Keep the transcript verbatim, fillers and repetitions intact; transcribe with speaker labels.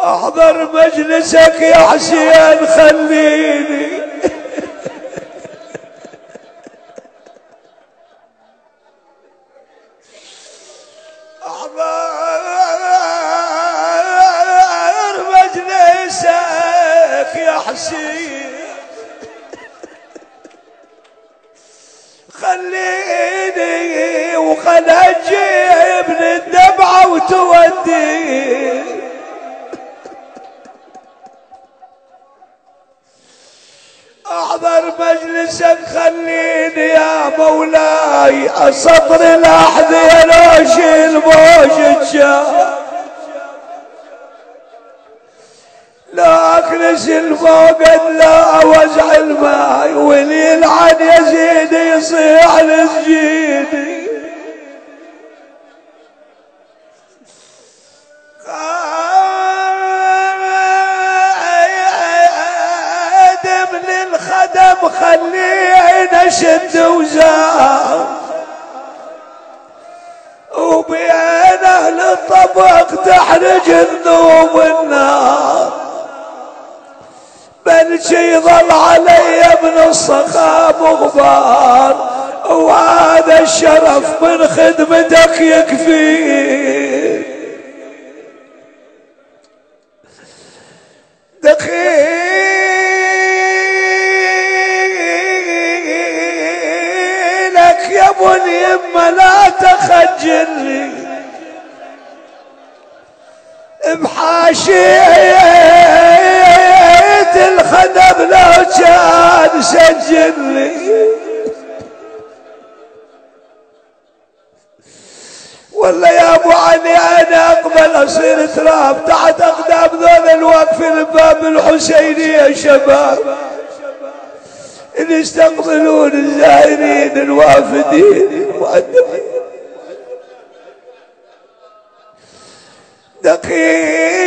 Speaker 1: احضر مجلسك يا حسين خليني احضر مجلسك يا حسين خليني وخل اجيبني الدمعة وتودي احضر مجلسك خليني يا مولاي اسطر الاحذية واشيل موج الجاه لا اكنس الموقد لا اوزع الماي واللي يلعن يزيد يصيح لسجيدي خادم للخدم خليه نشد وزار وبين اهل الطبق تحرج النوم النار بل شي ظل علي من الصخاب غبار وهذا الشرف من خدمتك يكفي دخيلك يا ابو اليمه لا تخجلني بحاشية الخدم لو كان سجلني والله يا ابو علي انا اقبل اصير تراب تحت اقدام ذول الواقفين بباب الحسينيه شباب اللي يستقبلون الزائرين الوافدين المؤدبين دقيق